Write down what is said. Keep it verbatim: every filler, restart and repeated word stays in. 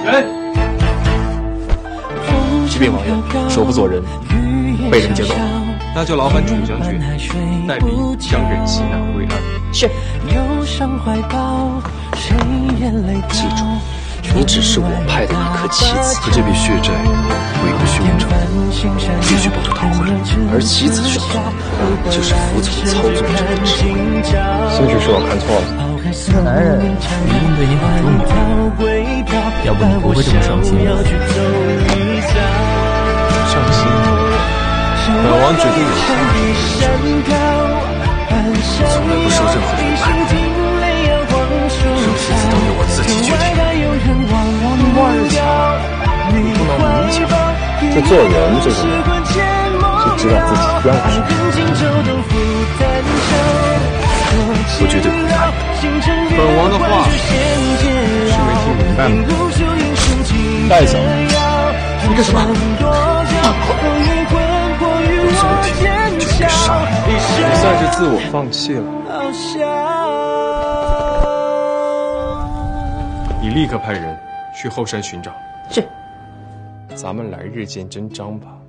人。启禀王爷，首不做人，被人劫走， 那就劳烦楚将军带兵将人西南归案。 是。记住，你只是我派的一颗棋子， 可这笔血债我一个兄长，必须把它讨回来。 而棋子的选择，就是服从操纵者的指挥。 兴许是我看错了， 这个男人一定对你很重要，要不你不会这么伤心。 伤心，本王决定有下从来不受任何人判，生死都由我自己决定。 万强，你不能明讲，这做人这个人是知道自己要什么。 我绝对不会叛逆。 本王的话是没听明白吗？ 带走， 你干什么？ 有什么问题就应该杀了。 你算是自我放弃了。你立刻派人去后山寻找。 是。 咱们来日见真章吧。